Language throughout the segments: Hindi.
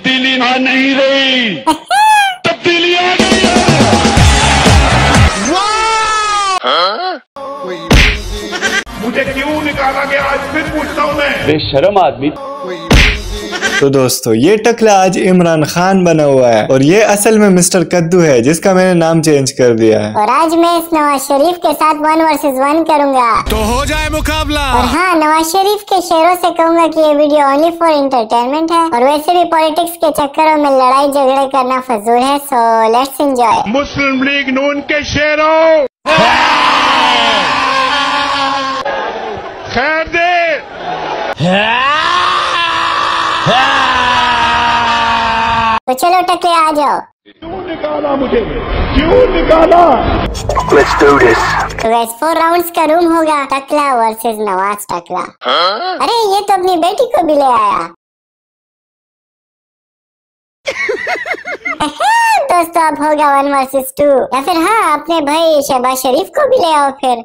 तब्दीली आ नहीं रही, तब्दीली आ गई है। मुझे क्यों निकाला गया आज फिर पूछता हूँ मैं, बेशर्म आदमी। तो दोस्तों ये टकला आज इमरान खान बना हुआ है और ये असल में मिस्टर कद्दू है जिसका मैंने नाम चेंज कर दिया है। और आज मैं इस नवाज शरीफ के साथ 1 वर्सेस 1 करूंगा, तो हो जाए मुकाबला। और हाँ, नवाज शरीफ के शेरों से कहूंगा कि ये वीडियो ओनली फॉर एंटरटेनमेंट है और वैसे भी पॉलिटिक्स के चक्करों में लड़ाई झगड़े करना फजूल है। So let's enjoy. Muslim League Noon के शेरों खैर दे। तो चलो टकले आ जाओ। क्यों निकाला मुझे, क्यों निकाला? Let's do this। तो गाइस 4 राउंड्स का रूम होगा, टकला वर्सेस नवाज टकला। अरे ये तो अपनी बेटी को भी ले आया। दोस्तों अब होगा 1 वर्सेस 2, या फिर हाँ अपने भाई शहबाज शरीफ को भी ले आओ फिर।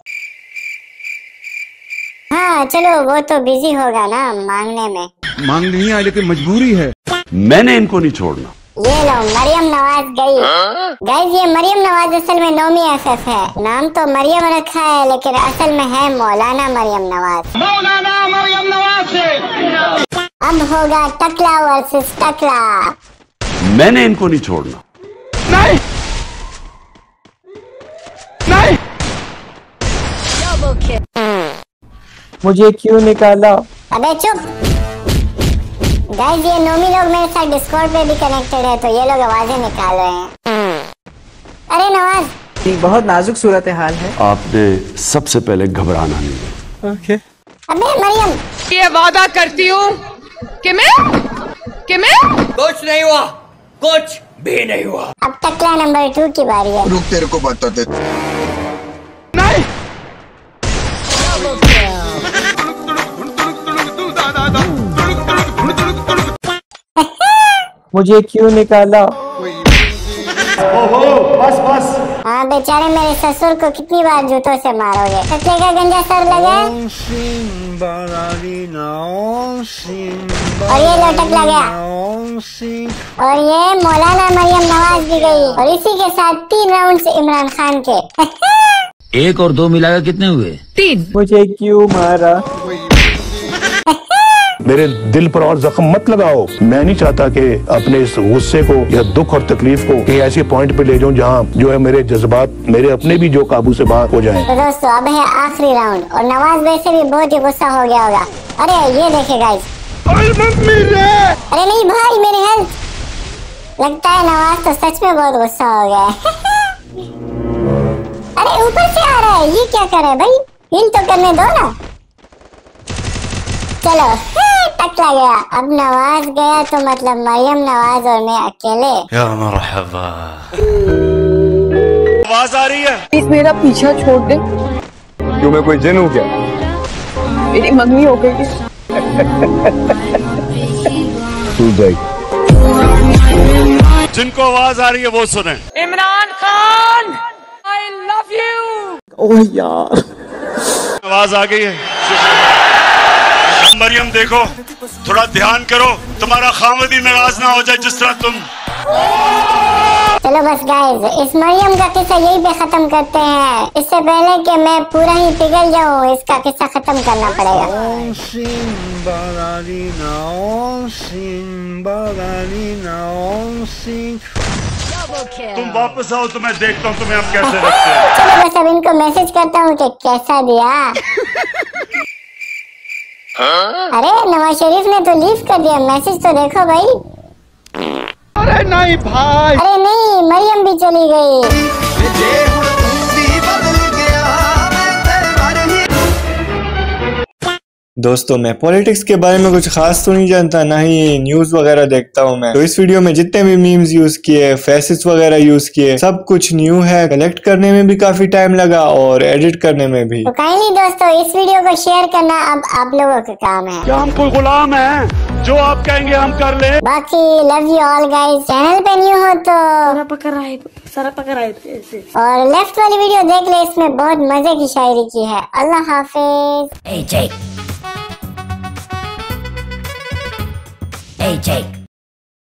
हाँ चलो, वो तो बिजी होगा ना मांगने में। मांग नहीं आई लेकिन मजबूरी है। मैंने इनको नहीं छोड़ना। ये लो मरियम नवाज गई। गाइस ये मरियम नवाज असल में नोमी एफएफ है, नाम तो मरियम रखा है लेकिन असल में है मौलाना मरियम नवाज। मौलाना मरियम नवाज से अब होगा टकला वर्सेस टकला। मैंने इनको नहीं छोड़ना। नहीं नहीं। मुझे क्यों निकाला? अबे चुप। गाइस ये नोमी लोग मेरे साथ डिस्कॉर्ड पे भी कनेक्टेड है, तो ये लोग आवाजें निकाल रहे हैं। अरे नवाज, बहुत नाजुक सूरत हाल है। आपने सबसे पहले घबराना नहीं। ओके। अबे मरियम, ये वादा करती हूँ कि मैं कुछ नहीं हुआ, कुछ भी नहीं हुआ। अब टकला नंबर 2 की बारी है। रुक तेरे को बता दे। नहीं। मुझे क्यों निकाला? ओहो बस बस। हाँ बेचारे मेरे ससुर को कितनी बार जूतों से मारोगे। टकले का गंजा सर लगा और ये लटक लगा और ये मौलाना मरियम नवाज भी गई और इसी के साथ 3 राउंड्स इमरान खान के। 1 और 2 मिलाकर कितने हुए? 3। मुझे क्यों मारा? मेरे दिल पर और जख्म मत लगाओ। मैं नहीं चाहता कि अपने इस गुस्से को या दुख और तकलीफ को कहीं ऐसे पॉइंट पे ले जाऊं जहां जो है मेरे जज्बात मेरे अपने भी जो काबू से बाहर हो जाएं। तो दोस्तों अब है आखिरी राउंड और नवाज वैसे भी बहुत ही गुस्सा हो गया होगा। अरे ये देखे गाइस। अरे नहीं भाई मेरी हेल्थ। लगता है नवाज तो सच में बहुत गुस्सा हो गया है। अरे ऊपर से आ रहा है, ये क्या कर रहा है भाई? हिल तो करने दो ना। चलो टकला गया। अब नवाज गया तो मतलब मरियम नवाज और मैं अकेले। या मरहबा। आवाज आ रही है। प्लीज मेरा पीछा छोड़ दे। क्यों मैं कोई जिन हूँ क्या? मेरी मम्मी हो गई। तू जाए। जिनको आवाज आ रही है वो सुने। Imran Khan, I love you. Oh यार, आवाज आ गई है। मरियम देखो, थोड़ा ध्यान करो, तुम्हारा खामदी नाराज ना हो जाए जिस तरह तुम। चलो बस गाइस, इस मरियम का किस्सा यही पे खत्म करते हैं। इससे पहले कि मैं पूरा ही पिघल जाऊं, इसका किस्सा खत्म करना पड़ेगा। तुम वापस आओ तो मैं देखता हूँ तुम्हें अब कैसे रखते हैं। चलो बस अब इनको मैसेज करता हूँ कि कैसा दिया। अरे नवाज शरीफ ने तो लीव कर दिया, मैसेज तो देखो भाई। अरे नहीं भाई। अरे नहीं, मरियम भी चली गई। दोस्तों मैं पॉलिटिक्स के बारे में कुछ खास तो नहीं जानता, ना ही न्यूज वगैरह देखता हूँ मैं। तो इस वीडियो में जितने भी मीम्स यूज किए, फेसेस वगैरह यूज किए, सब कुछ न्यू है। कलेक्ट करने में भी काफी टाइम लगा और एडिट करने में भी। तो काइंडली दोस्तों इस वीडियो को शेयर करना अब आप लोगों का काम है। क्या हम कोई गुलाम हैं? जो आप कहेंगे हम कर ले। बाकी love you all guys. Channel पे न्यू हो तो सारा पकड़ आए थे। और लेफ्ट वाली वीडियो देख ले, इसमें बहुत मजे की शायरी की है। अल्लाह हाफिज। Hey Jake.